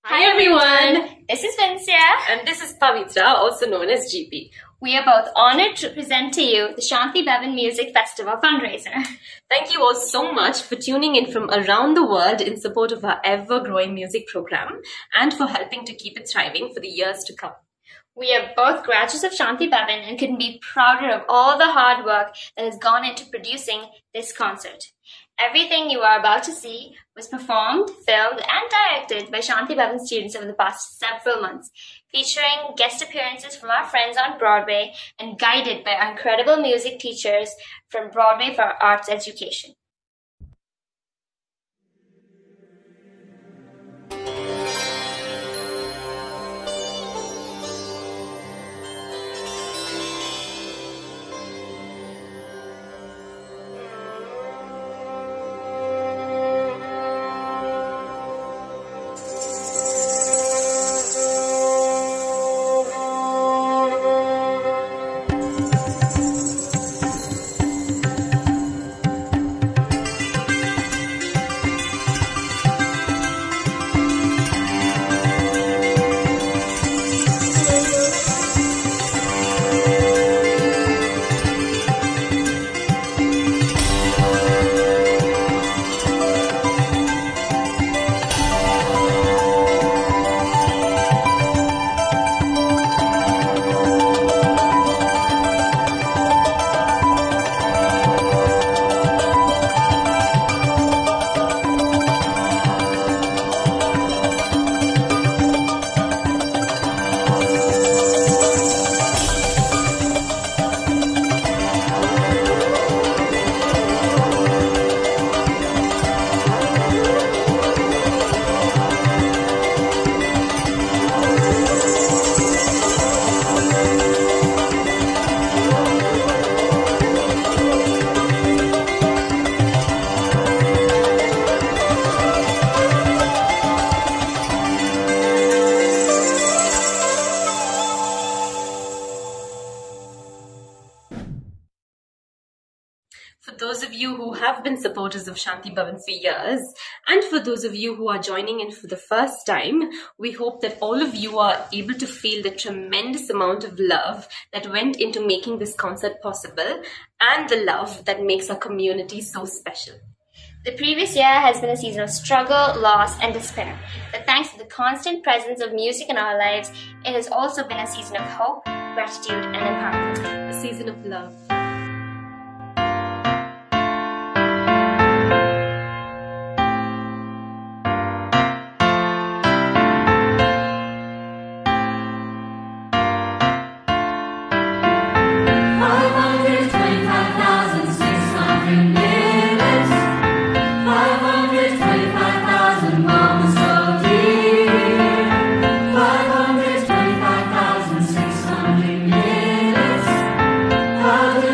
Hi everyone, this is Vincia and this is Pavitra, also known as GP. We are both honored to present to you the Shanti Bhavan Music Festival fundraiser. Thank you all so much for tuning in from around the world in support of our ever-growing music program and for helping to keep it thriving for the years to come. We are both graduates of Shanti Bhavan and couldn't be prouder of all the hard work that has gone into producing this concert. Everything you are about to see was performed, filmed, and directed by Shanti Bhavan students over the past several months, featuring guest appearances from our friends on Broadway and guided by our incredible music teachers from Broadway for Arts Education. For those of you who have been supporters of Shanti Bhavan for years, and for those of you who are joining in for the first time, we hope that all of you are able to feel the tremendous amount of love that went into making this concert possible, and the love that makes our community so special. The previous year has been a season of struggle, loss, and despair, but thanks to the constant presence of music in our lives, it has also been a season of hope, gratitude, and empowerment. A season of love. How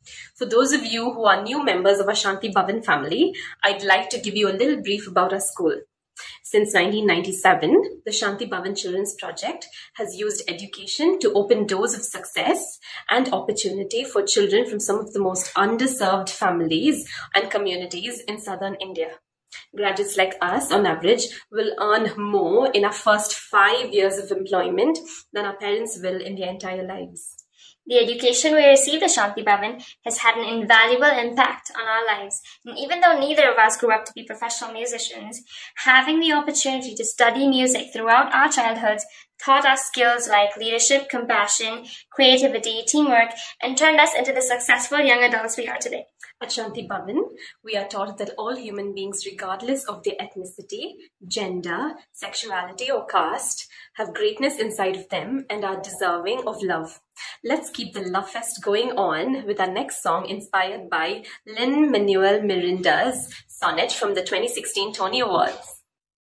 For those of you who are new members of our Shanti Bhavan family, I'd like to give you a little brief about our school. Since 1997, the Shanti Bhavan Children's Project has used education to open doors of success and opportunity for children from some of the most underserved families and communities in southern India. Graduates like us, on average, will earn more in our first 5 years of employment than our parents will in their entire lives. The education we received at Shanti Bhavan has had an invaluable impact on our lives. And even though neither of us grew up to be professional musicians, having the opportunity to study music throughout our childhoods taught us skills like leadership, compassion, creativity, teamwork, and turned us into the successful young adults we are today. At Shanti Bhavan, we are taught that all human beings, regardless of their ethnicity, gender, sexuality, or caste, have greatness inside of them and are deserving of love. Let's keep the love fest going on with our next song inspired by Lin-Manuel Miranda's sonnet from the 2016 Tony Awards.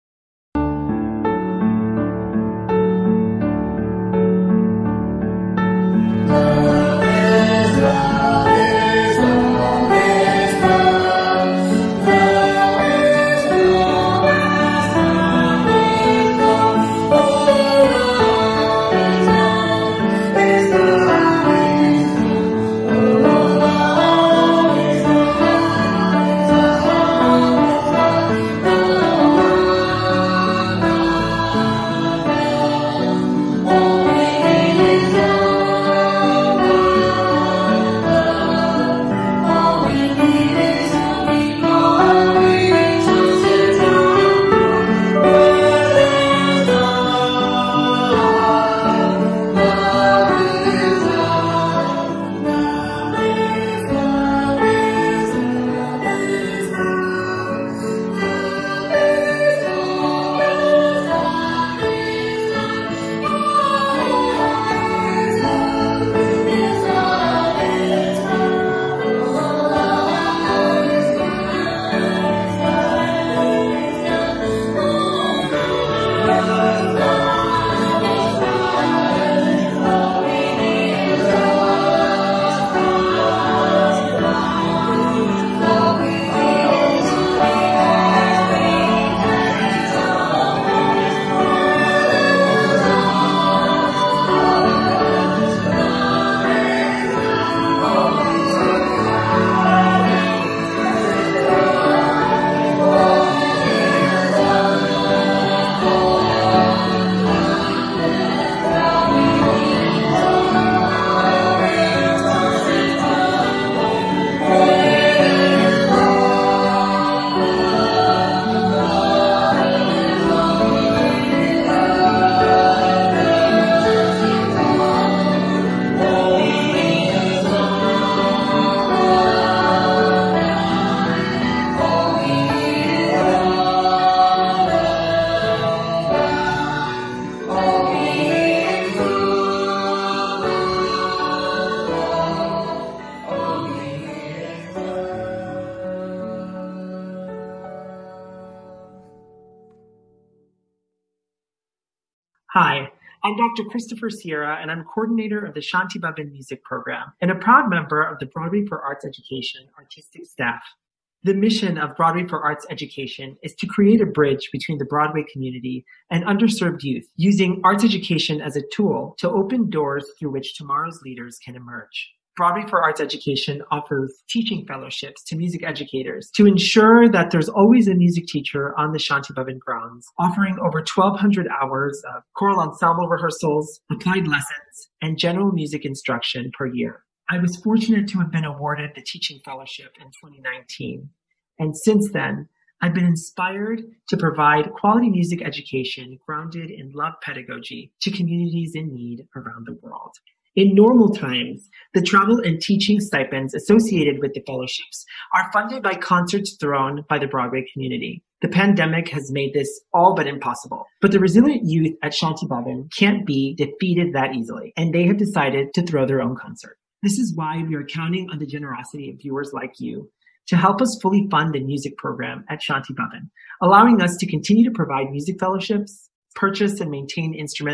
Hi, I'm Dr. Christopher Sierra, and I'm coordinator of the Shanti Bhavan Music Program and a proud member of the Broadway for Arts Education artistic staff. The mission of Broadway for Arts Education is to create a bridge between the Broadway community and underserved youth, using arts education as a tool to open doors through which tomorrow's leaders can emerge. Broadway for Arts Education offers teaching fellowships to music educators to ensure that there's always a music teacher on the Shanti Bhavan grounds, offering over 1,200 hours of choral ensemble rehearsals, applied lessons, and general music instruction per year. I was fortunate to have been awarded the Teaching Fellowship in 2019, and since then, I've been inspired to provide quality music education grounded in love pedagogy to communities in need around the world. In normal times, the travel and teaching stipends associated with the fellowships are funded by concerts thrown by the Broadway community. The pandemic has made this all but impossible, but the resilient youth at Shanti Bhavan can't be defeated that easily, and they have decided to throw their own concert. This is why we are counting on the generosity of viewers like you to help us fully fund the music program at Shanti Bhavan, allowing us to continue to provide music fellowships, purchase and maintain instruments,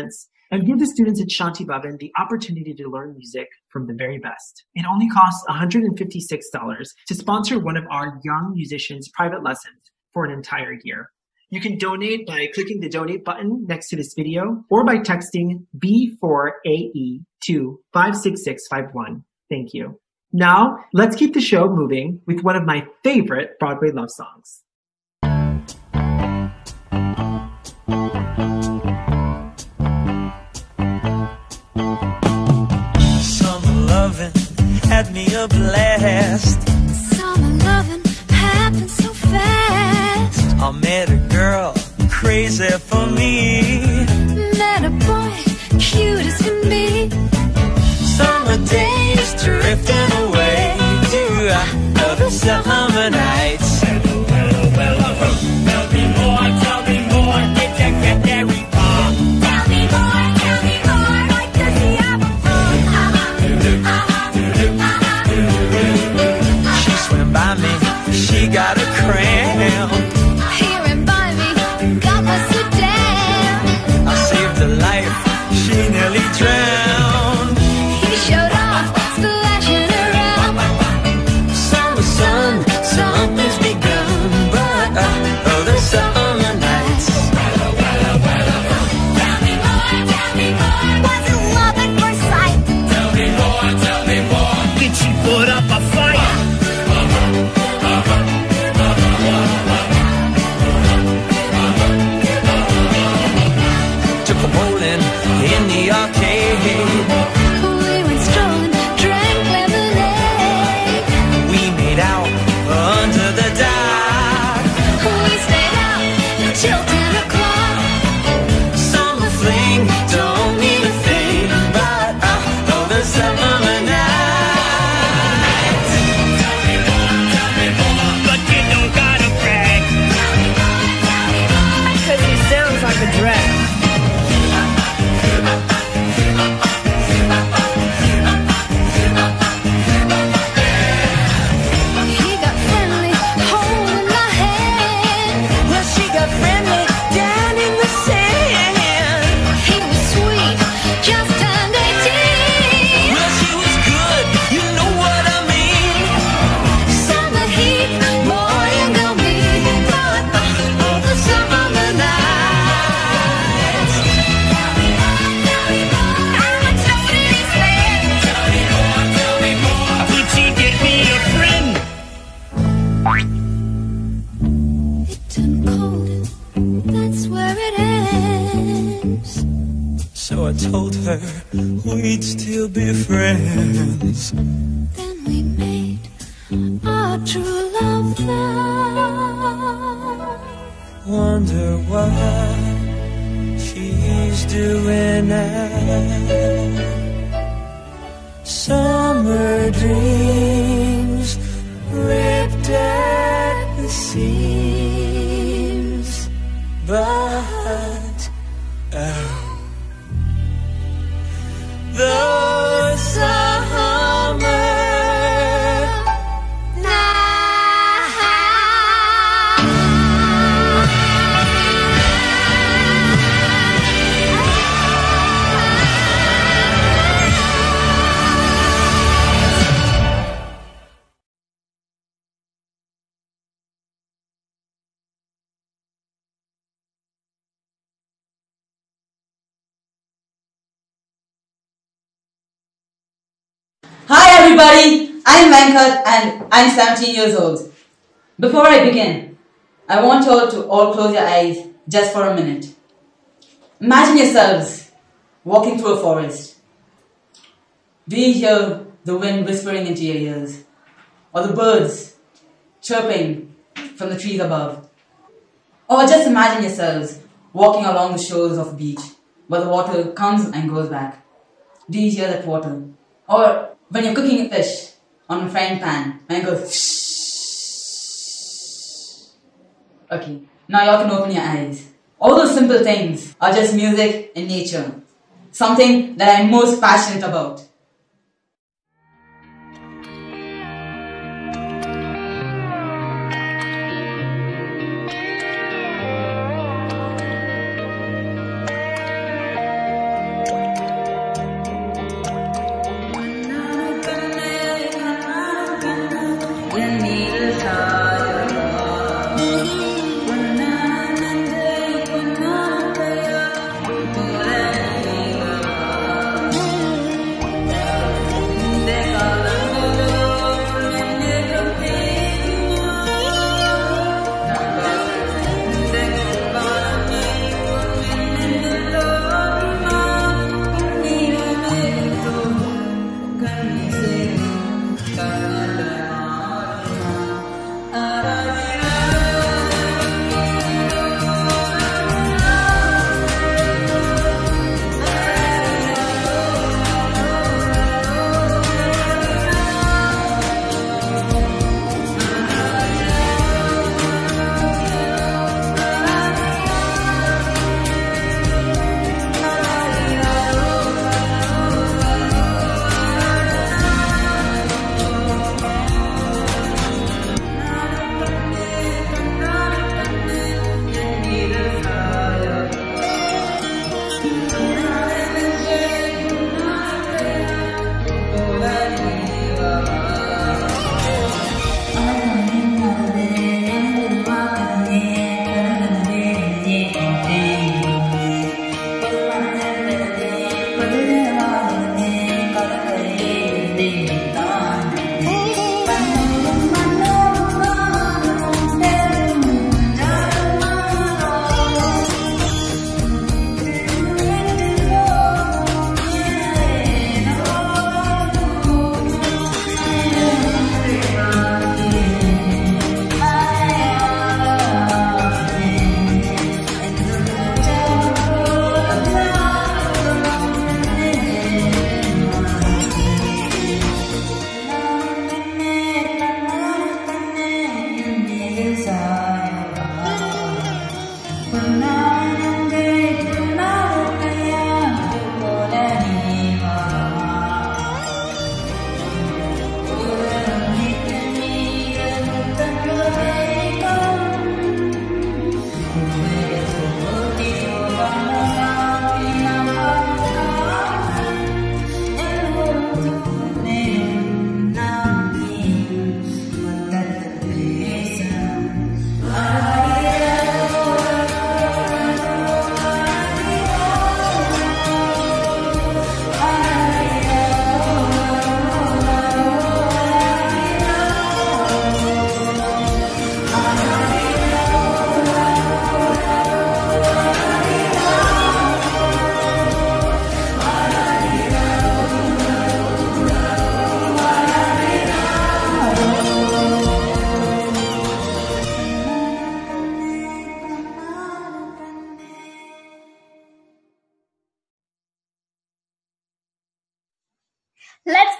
and give the students at Shanti Bhavan the opportunity to learn music from the very best. It only costs $156 to sponsor one of our young musicians' private lessons for an entire year. You can donate by clicking the donate button next to this video or by texting B4AE to 56651. Thank you. Now, let's keep the show moving with one of my favorite Broadway love songs. Summer loving had me a blast. Summer loving happened so fast. I met a girl crazy for me. Met a boy cute as can be. Summer days drifting away to other summer nights. Tell me more, did you get very far? Tell me more, like does he have a She swam by me, she got a cramp. He ran by me, got my sedan. I saved her life, she nearly drowned. He showed off, splashing around. Summer sun, something's begun, but other summer nights. Tell me more, was it love at first sight? Tell me more, did she put up a fight? Took a bowling in the arcade. We went strolling, drank lemonade. We made out under the dark. We stayed out till 10 o'clock. Summer fling, don't mean a thing, but other summer nights. Tell me more, but you don't gotta brag. Cause he sounds like a drag. He got friendly, holding my hand. Well, she got friendly down in the sand. He was sweet, just turned 18. Well, she was good, you know what I mean. Summer heat, boy, you know me. But all the summer nights. I'm a totally fan. Tell me more. Could she get me a friend? It turned cold, that's where it ends. So I told her we'd still be friends. Then we made our true love vow. Wonder what she's doing now. Summer dreams ripped at the seams, but the summer Hi everybody, I'm Venkat and I'm 17 years old. Before I begin, I want you all to close your eyes just for a minute. Imagine yourselves walking through a forest. Do you hear the wind whispering into your ears? Or the birds chirping from the trees above? Or just imagine yourselves walking along the shores of a beach where the water comes and goes back. Do you hear that water? Or when you're cooking a fish on a frying pan and it goes shh. Okay, now you all can open your eyes. All those simple things are just music in nature. Something that I'm most passionate about.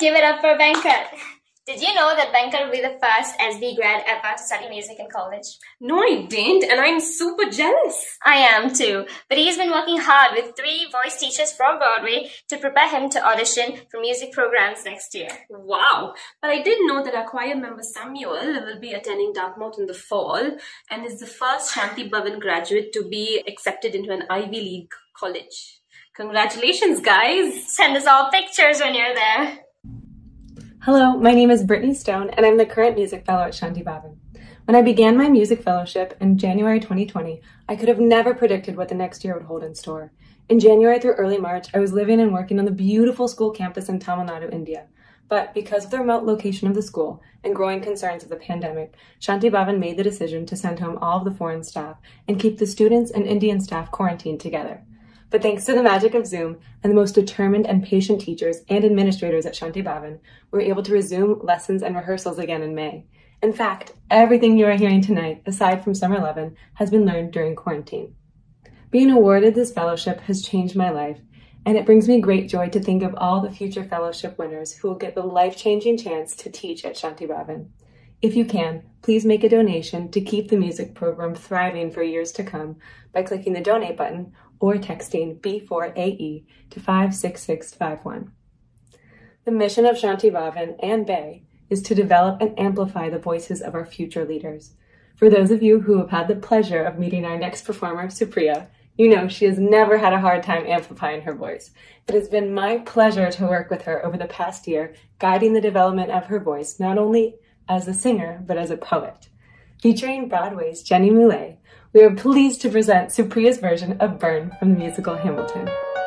Give it up for Venkat. Did you know that Venkat will be the first SB grad ever to study music in college? No, I didn't, and I'm super jealous. I am too, but he's been working hard with 3 voice teachers from Broadway to prepare him to audition for music programs next year. Wow. But I did know that our choir member Samuel will be attending Dartmouth in the fall and is the first Shanti Bhavan graduate to be accepted into an Ivy League college. Congratulations, guys. Send us all pictures when you're there. Hello, my name is Brittany Stone, and I'm the current music fellow at Shanti Bhavan. When I began my music fellowship in January 2020, I could have never predicted what the next year would hold in store. In January through early March, I was living and working on the beautiful school campus in Tamil Nadu, India. But because of the remote location of the school and growing concerns of the pandemic, Shanti Bhavan made the decision to send home all of the foreign staff and keep the students and Indian staff quarantined together. But thanks to the magic of Zoom and the most determined and patient teachers and administrators at Shanti Bhavan, we were able to resume lessons and rehearsals again in May. In fact, everything you are hearing tonight, aside from Summer 11, has been learned during quarantine. Being awarded this fellowship has changed my life, and it brings me great joy to think of all the future fellowship winners who will get the life-changing chance to teach at Shanti Bhavan. If you can, please make a donation to keep the music program thriving for years to come by clicking the donate button or texting B4AE to 56651. The mission of Shanti Bhavan and Bay is to develop and amplify the voices of our future leaders. For those of you who have had the pleasure of meeting our next performer, Supriya, you know she has never had a hard time amplifying her voice. It has been my pleasure to work with her over the past year, guiding the development of her voice, not only as a singer, but as a poet. Featuring Broadway's Jenny Moulet, we are pleased to present Supriya's version of Burn from the musical Hamilton.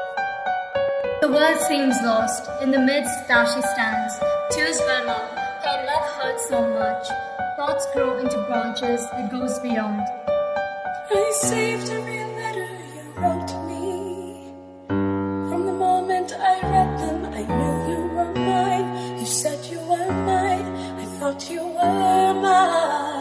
The world seems lost. In the midst there she stands. Tears well up. Her love hurts so much. Thoughts grow into branches that goes beyond. I saved every letter you wrote to me. From the moment I read them, I knew you were mine. You said you were mine. I thought you were mine.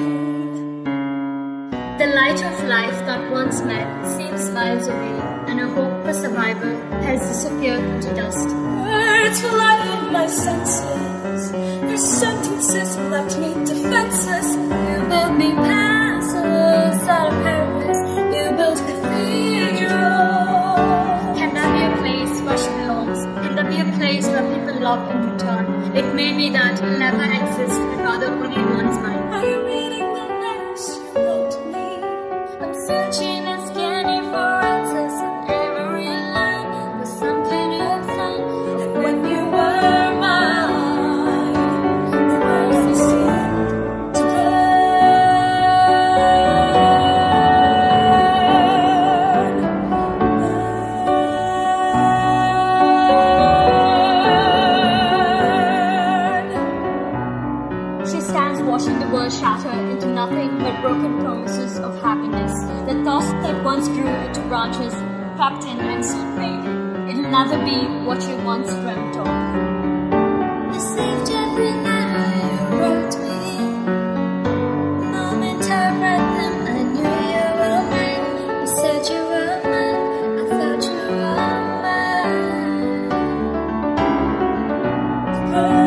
The light of life that once met seems miles away, and a hope for survival has disappeared into dust. Words fly in my senses. Your sentences left me defenseless. You built me castles out of Paris. You built cathedrals. Can there be a place where she belongs? Can there be a place where people love in return? It may be that will never exist, but rather only one's mind. Are you reading the letters you wrote to me? I'm searching and scanning for answers in every line. There's something you'll find. When you were mine, the world seemed to burn. She stands watching the world shatter into nothing but broken promises of happiness. The thoughts that once grew into branches, crept in and soon fade. It'll never be what you once dreamt of. I saved every letter you wrote to me. The moment I read them, I knew you were mine. You said you were mine. I thought you were mine.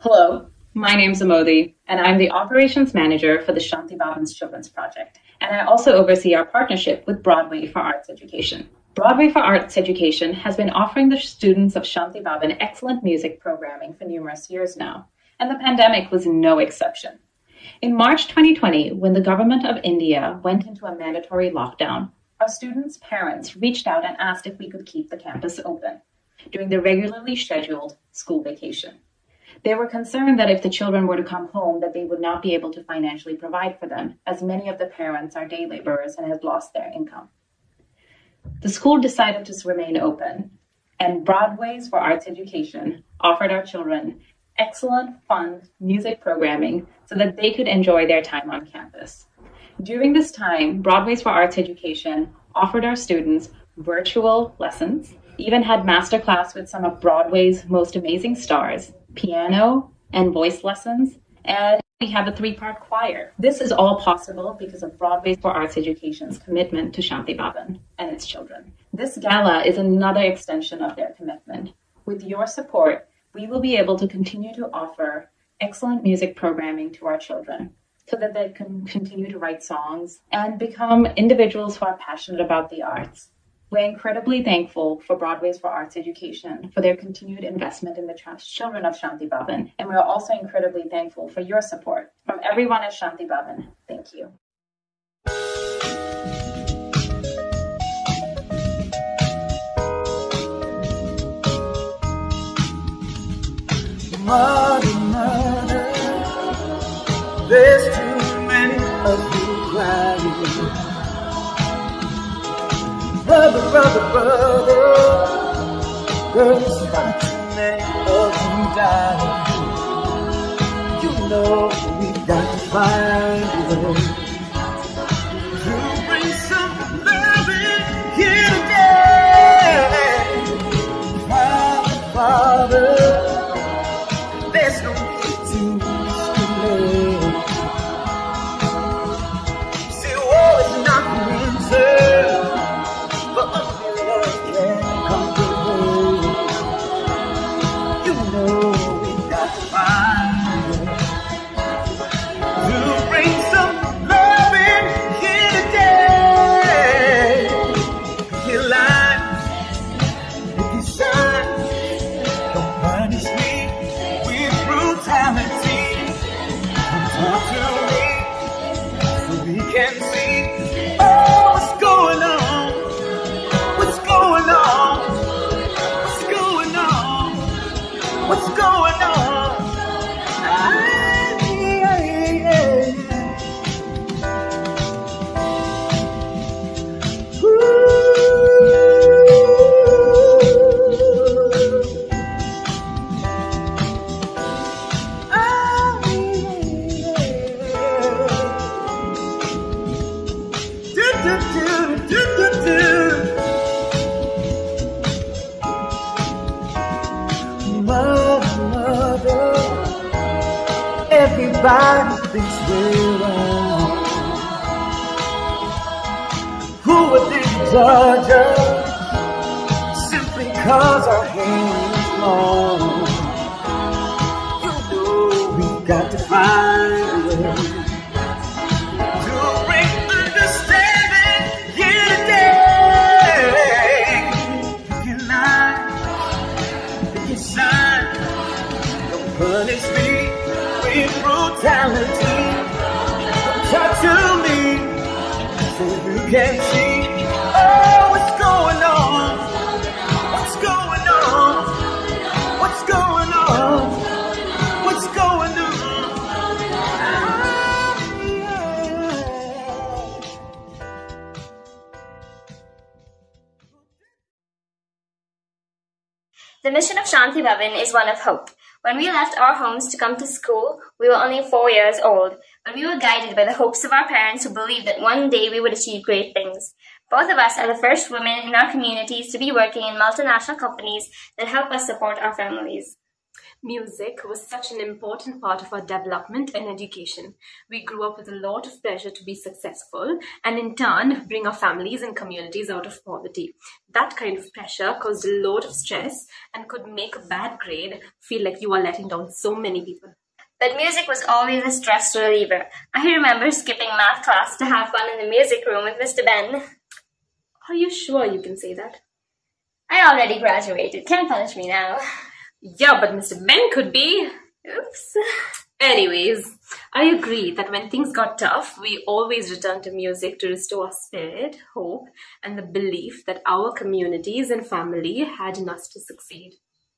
Hello, my name's Amodi, and I'm the Operations Manager for the Shanti Bhavan's Children's Project, and I also oversee our partnership with Broadway for Arts Education. Broadway for Arts Education has been offering the students of Shanti Bhavan excellent music programming for numerous years now, and the pandemic was no exception. In March 2020, when the government of India went into a mandatory lockdown, our students' parents reached out and asked if we could keep the campus open during the regularly scheduled school vacation. They were concerned that if the children were to come home, that they would not be able to financially provide for them, as many of the parents are day laborers and had lost their income. The school decided to remain open, and Broadway's for Arts Education offered our children excellent, fun music programming so that they could enjoy their time on campus. During this time, Broadway's for Arts Education offered our students virtual lessons, even had masterclass with some of Broadway's most amazing stars, piano and voice lessons, and we have a 3-part choir. This is all possible because of Broadway's for Arts Education's commitment to Shanti Bhavan and its children. This gala is another extension of their commitment. With your support, we will be able to continue to offer excellent music programming to our children so that they can continue to write songs and become individuals who are passionate about the arts. We're incredibly thankful for Broadway's for Arts Education for their continued investment in the children of Shanti Bhavan, and we're also incredibly thankful for your support. From everyone at Shanti Bhavan, thank you. Mother, mother, there's too many of you crying. Brother, brother, brother, girl, there's far too many of you dying. You know we got to find a way to bring some love in here today. Father, Father, there's no need to discriminate. See, war is not the answer, but only love can conquer. You know we got to find a way to bring some love in here today. Pick your lines, pick your signs, don't punish me with brutality. Talk to me so we can see, oh, what's going on, what's going on, what's going on, what's going on. Everybody thinks we're wrong. Who would they judge us simply cause our hands long? You know we've got to find a way to bring understanding here today. Pick your line, pick your sign, don't punish me with brutality. Talk to me so you can see, oh, what's going on, what's going on, what's going on, what's going on. The mission of Shanti Bhavan is one of hope. When we left our homes to come to school, we were only 4 years old, but we were guided by the hopes of our parents who believed that one day we would achieve great things. Both of us are the first women in our communities to be working in multinational companies that help us support our families. Music was such an important part of our development and education. We grew up with a lot of pressure to be successful and in turn bring our families and communities out of poverty. That kind of pressure caused a lot of stress and could make a bad grade feel like you are letting down so many people. But music was always a stress reliever. I remember skipping math class to have fun in the music room with Mr. Ben. Are you sure you can say that? I already graduated. Can't punish me now. Yeah, but Mr. Ben could be. Oops. Anyways, I agree that when things got tough, we always returned to music to restore our spirit, hope, and the belief that our communities and family had in us to succeed.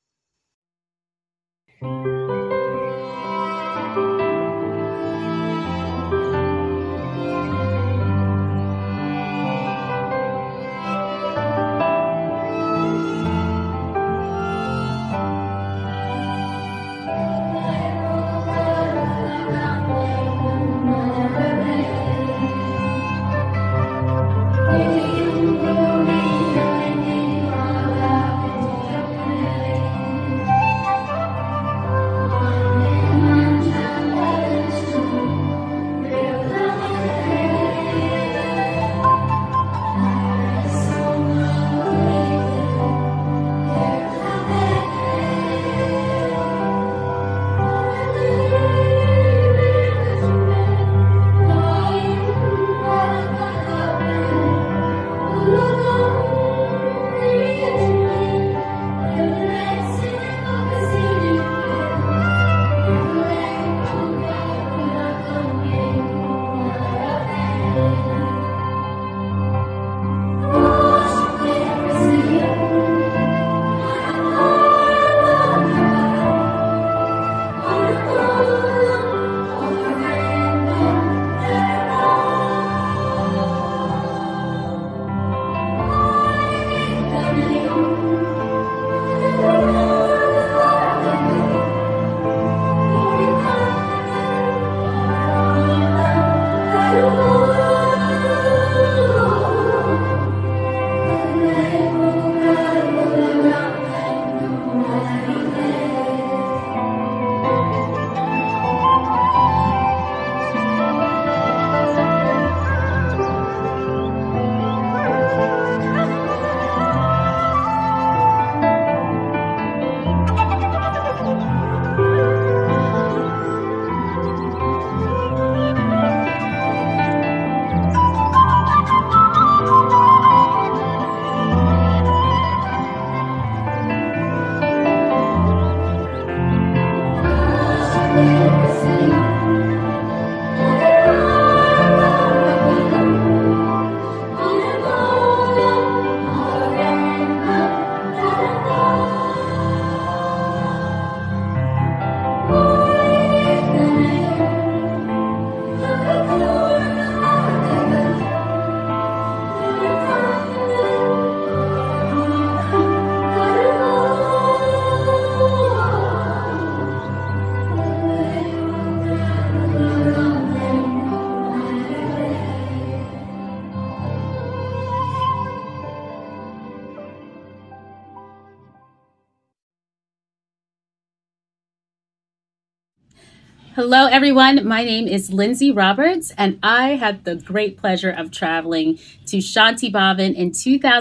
Hello, everyone. My name is Lindsay Roberts, and I had the great pleasure of traveling to Shanti Bhavan in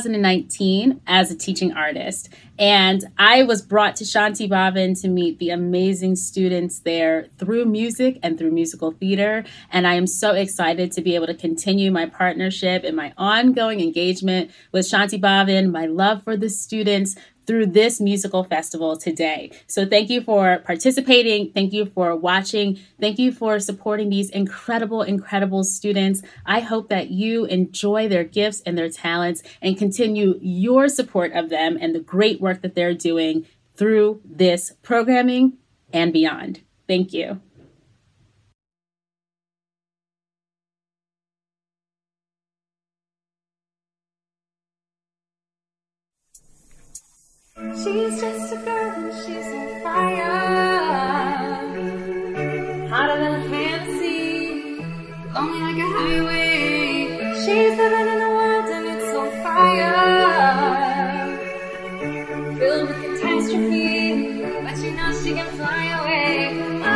2019 as a teaching artist. And I was brought to Shanti Bhavan to meet the amazing students there through music and through musical theater. And I am so excited to be able to continue my partnership and my ongoing engagement with Shanti Bhavan, my love for the students, through this musical festival today. So thank you for participating. Thank you for watching. Thank you for supporting these incredible, incredible students. I hope that you enjoy their gifts and their talents and continue your support of them and the great work that they're doing through this programming and beyond. Thank you. She's just a girl and she's on fire, hotter than a fantasy, lonely like a highway. She's living in a world and it's on fire, filled with catastrophe, but she she knows she can fly away. Oh,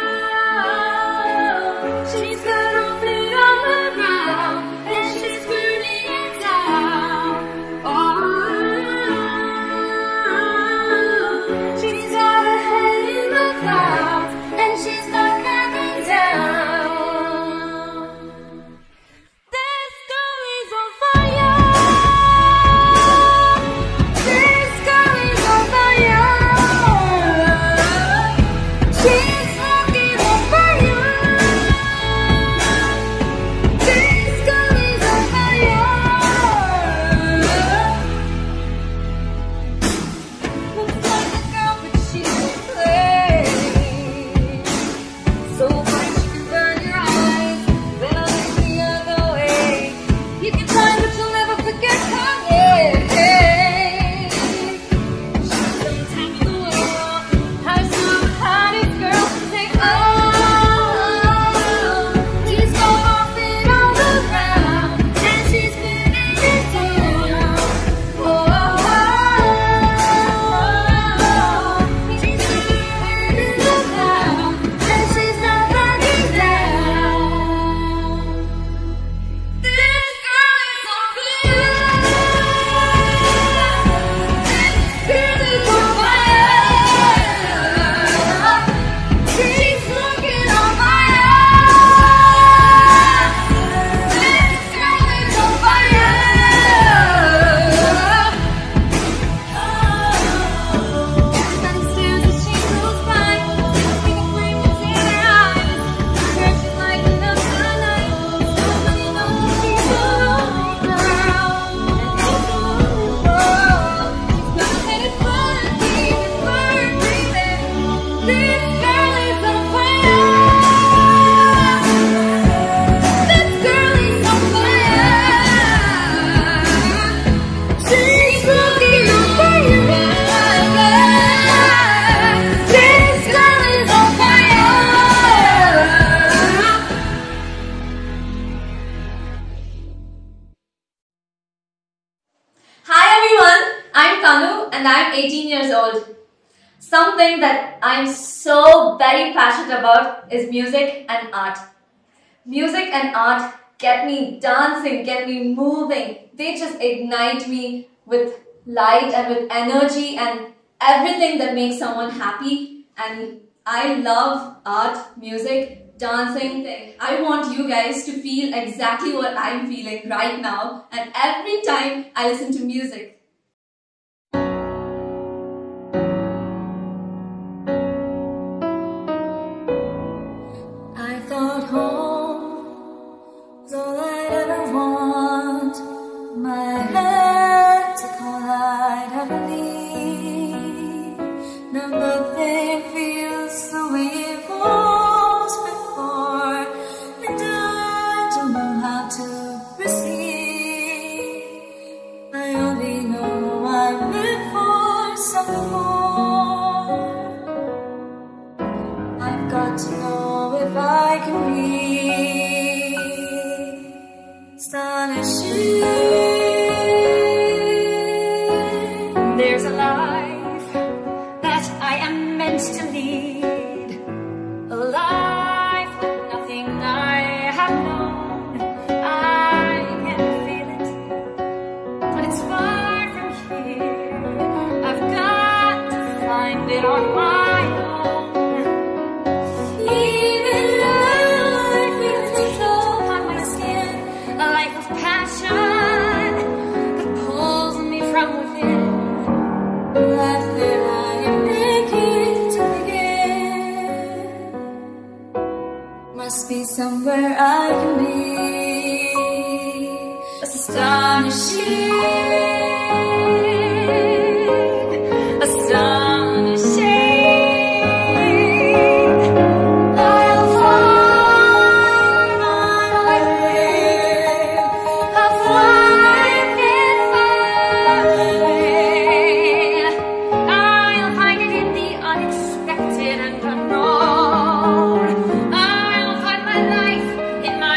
she's got her feet on the ground, and she's burning it down. Oh, she's got her head in the clouds, and she's not coming down. This girl is on fire. This girl is on fire. She's looking on fire. This girl is on fire. Looks like a girl, but she's a play. So fine she can burn your eyes. Better look the other way. You can try, but you'll never forget her name. She's on top of the world. Has some hottest girls to say, oh, she's got her feet on the ground, and she's spinning it down. Oh, she's got her head in the clouds, and she's not backing down. This girl is on fire. This girl is on fire. She's looking on fire. This girl is on fire. Everybody stares as she goes by, seeing a flame that's in her eyes. Her she's lighting up the night. Nobody knows she's the lonely girl, and it's the lonely world. She's got her head in front of me, it's burning breathing. This girl is on fire. This girl is on fire. She's looking on fire. This girl is on fire. Hi everyone, I'm Tanu and I'm 18 years old. Something that I'm so very passionate about is music and art. Music and art get me dancing, get me moving. They just ignite me with light and with energy and everything that makes someone happy. And I love art, music, dancing. I want you guys to feel exactly what I'm feeling right now and every time I listen to music. I thought home was all I'd ever want. My head's all I'd ever need. Now nothing feels the way it was before, and I don't know how to receive. I only know I'm meant for something more. I've got to know if I can be astonishing. There's a life that I am meant to lead, a life with nothing I have known. I can feel it, but it's far from here. I've got to find it on my own. Even though I feel it flow upon my skin, a life of passion that pulls me from within. That's where I am thinking to begin. Must be somewhere I can be astonishing. I'll find my way. I'll find it my way. I'll find it in the unexpected and unknown. I'll find my life in my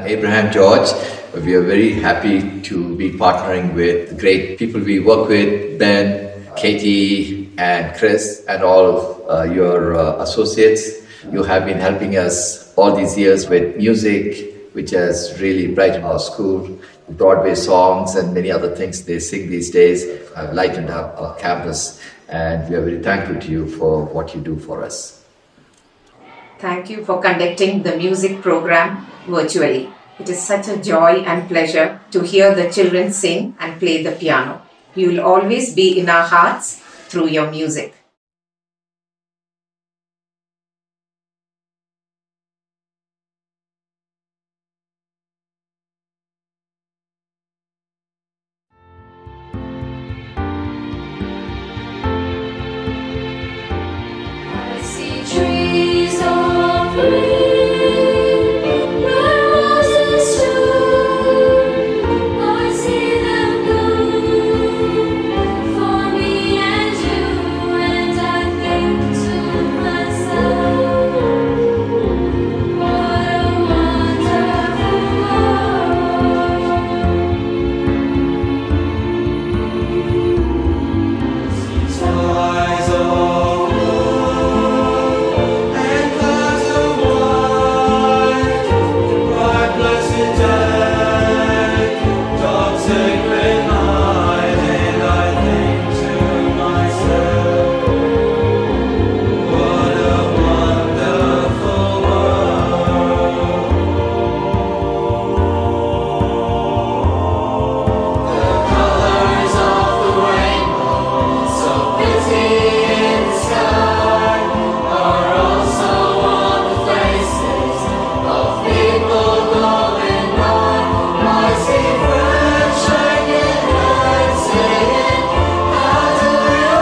Abraham George. We are very happy to be partnering with great people we work with, Ben, Katie, and Chris, and all your associates. You have been helping us all these years with music, which has really brightened our school. Broadway songs and many other things they sing these days have lightened up our campus, and we are very thankful to you for what you do for us. Thank you for conducting the music program virtually. It is such a joy and pleasure to hear the children sing and play the piano. You will always be in our hearts through your music. I see trees of green, where roses too. I see them bloom for me and you, and I think to myself, what a wonderful world. Skies of blue and clouds of white, bright blessed day, dark sacred night, and I think to myself, what a wonderful world. The colors of the rainbow, so busy in the sky, are also on the faces of people going by. I see friends shaking hands, saying, how do you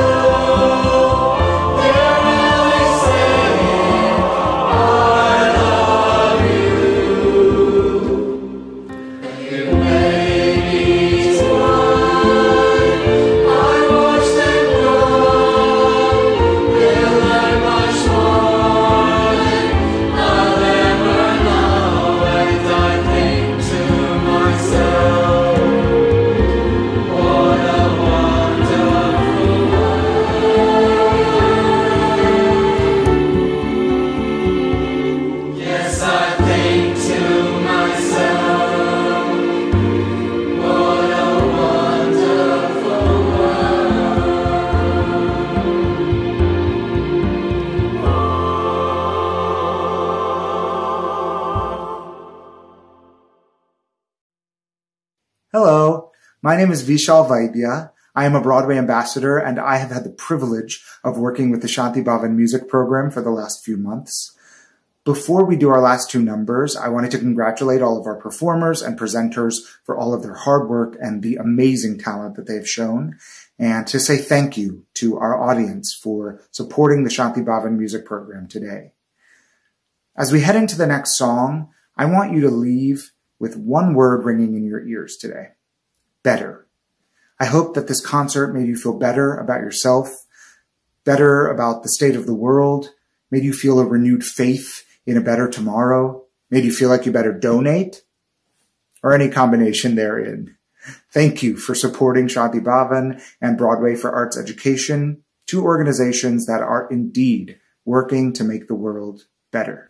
do? They're really saying, I love you. You made me smile, I watched them grow. They learn much more than I'll ever know, and I think to myself, what a wonderful world. Yes, I think to myself, what a wonderful Hello, my name is Vishal Vaidya. I am a Broadway ambassador, and I have had the privilege of working with the Shanti Bhavan music program for the last few months. Before we do our last two numbers, I wanted to congratulate all of our performers and presenters for all of their hard work and the amazing talent that they've shown, and to say thank you to our audience for supporting the Shanti Bhavan music program today. As we head into the next song, I want you to leave with one word ringing in your ears today: better. I hope that this concert made you feel better about yourself, better about the state of the world, made you feel a renewed faith in a better tomorrow, made you feel like you better donate, or any combination therein. Thank you for supporting Shanti Bhavan and Broadway for Arts Education, two organizations that are indeed working to make the world better.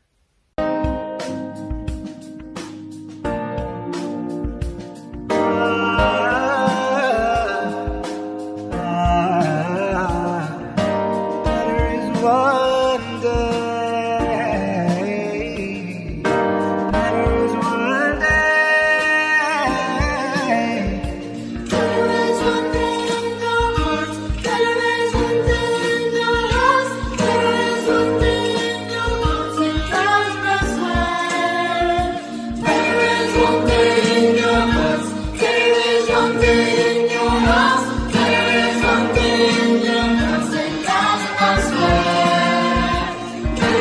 There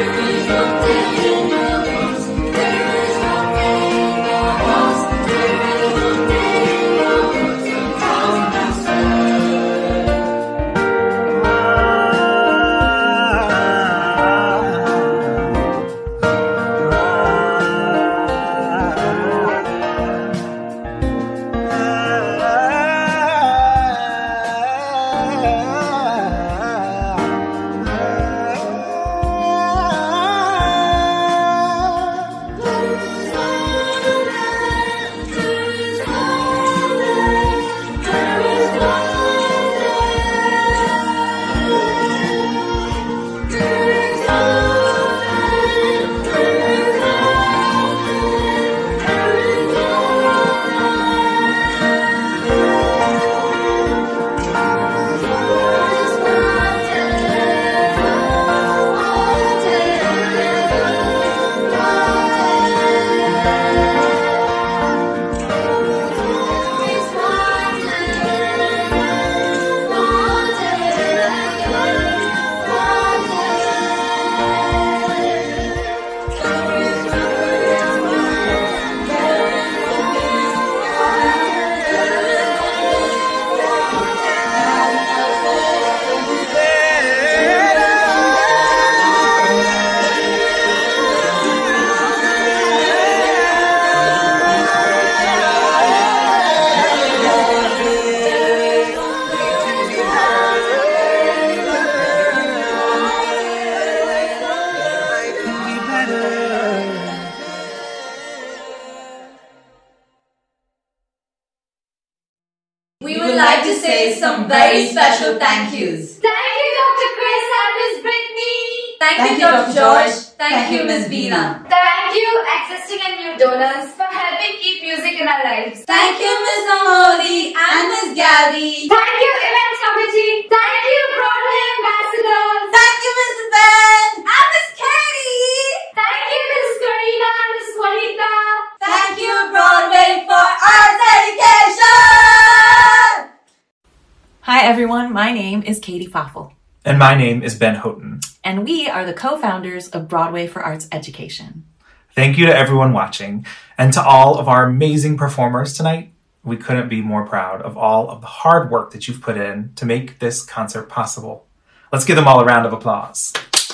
some very special thank yous. Thank you, Dr. Chris and Ms. Brittany. Thank you, Dr. George. Thank you, Ms. Veena. Thank you, existing and new donors, for helping keep music in our lives. Thank you, Ms. Amoli and Ms. Gabby. Thank you, event committee. Thank you, Broadway ambassadors. Thank you, Ms. Ben and Ms. Katie. Thank you, Ms. Karina and Ms. Juanita. Thank you, Broadway for Arts Education. Hi everyone, my name is Katie Foffel. And my name is Ben Houghton. And we are the co-founders of Broadway for Arts Education. Thank you to everyone watching and to all of our amazing performers tonight. We couldn't be more proud of all of the hard work that you've put in to make this concert possible. Let's give them all a round of applause.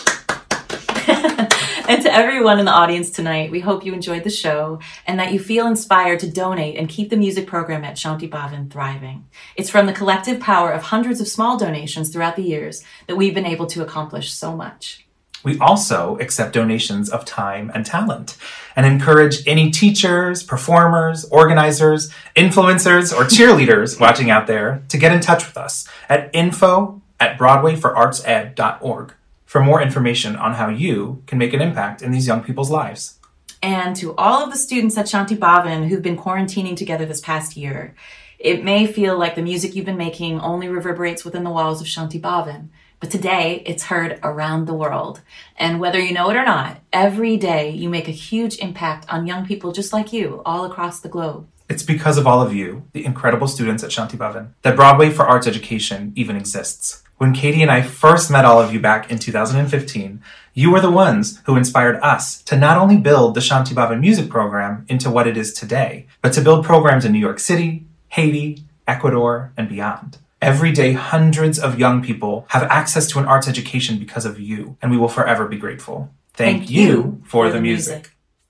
And to everyone in the audience tonight, we hope you enjoyed the show and that you feel inspired to donate and keep the music program at Shanti Bhavan thriving. It's from the collective power of hundreds of small donations throughout the years that we've been able to accomplish so much. We also accept donations of time and talent and encourage any teachers, performers, organizers, influencers, or cheerleaders watching out there to get in touch with us at info@broadwayforartsed.org for more information on how you can make an impact in these young people's lives. And to all of the students at Shanti Bhavan who've been quarantining together this past year, it may feel like the music you've been making only reverberates within the walls of Shanti Bhavan, but today it's heard around the world. And whether you know it or not, every day you make a huge impact on young people just like you all across the globe. It's because of all of you, the incredible students at Shanti Bhavan, that Broadway for Arts Education even exists. When Katie and I first met all of you back in 2015, you were the ones who inspired us to not only build the Shanti Bhavan music program into what it is today, but to build programs in New York City, Haiti, Ecuador, and beyond. Every day, hundreds of young people have access to an arts education because of you, and we will forever be grateful. Thank you for the music.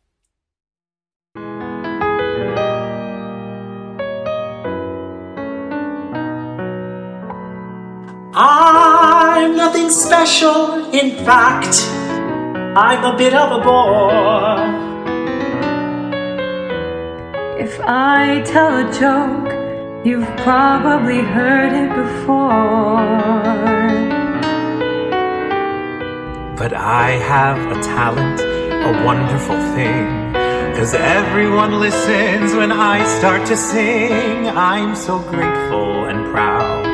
I'm nothing special, in fact, I'm a bit of a bore. If I tell a joke, you've probably heard it before. But I have a talent, a wonderful thing, 'cause everyone listens when I start to sing. I'm so grateful and proud.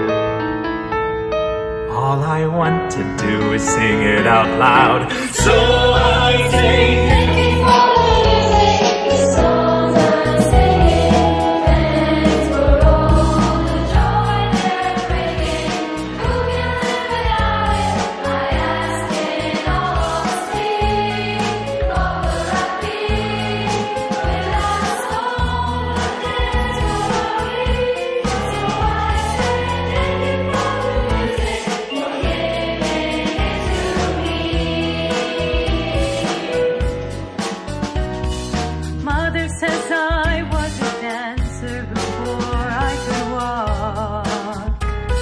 All I want to do is sing it out loud. So I say, thank you for the music, the songs I'm singing. Thanks for all the joy they're bringing. Who can live without it? I ask in honesty. What will I be without a song like this for me? So I say, thank you for the music. Mother says I was a dancer before I could walk.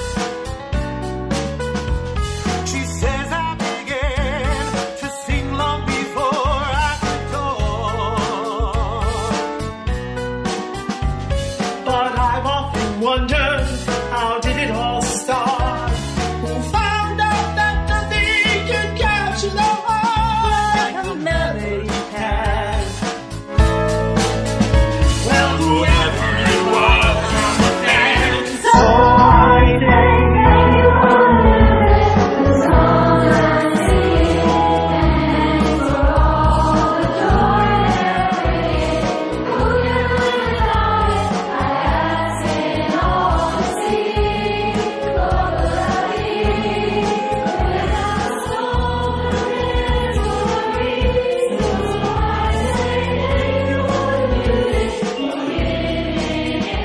She says I began to sing long before I could talk. But I've often wondered, how did it all start? Who found out that nothing could capture the heart like a melody can? Well, whoever it was, I'm a fan. So I thank you for the song I'm singing. Thanks for all the joy they're bringing. Who can live without it? I ask in honesty. What will I be without a song like this for me? So I say thank you for the music, for giving it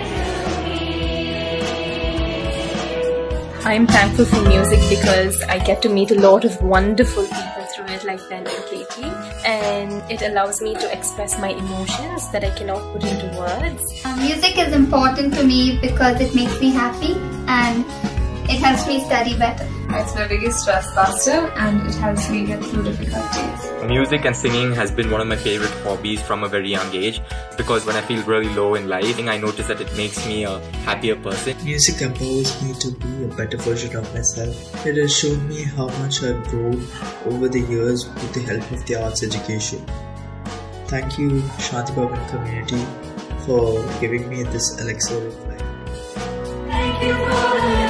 to me. I'm thankful for music because I get to meet a lot of wonderful people through it, like Ben and Katie, and it allows me to express my emotions that I cannot put into words. Music is important to me because it makes me happy and it helps me study better. It's my biggest stress buster and it helps me get through difficult days. Music and singing has been one of my favorite hobbies from a very young age because when I feel really low in life, I notice that it makes me a happier person. Music empowers me to be a better version of myself. It has shown me how much I've grown over the years with the help of the arts education. Thank you, Shanti Bhavan community, for giving me this elixir of life. Thank you for the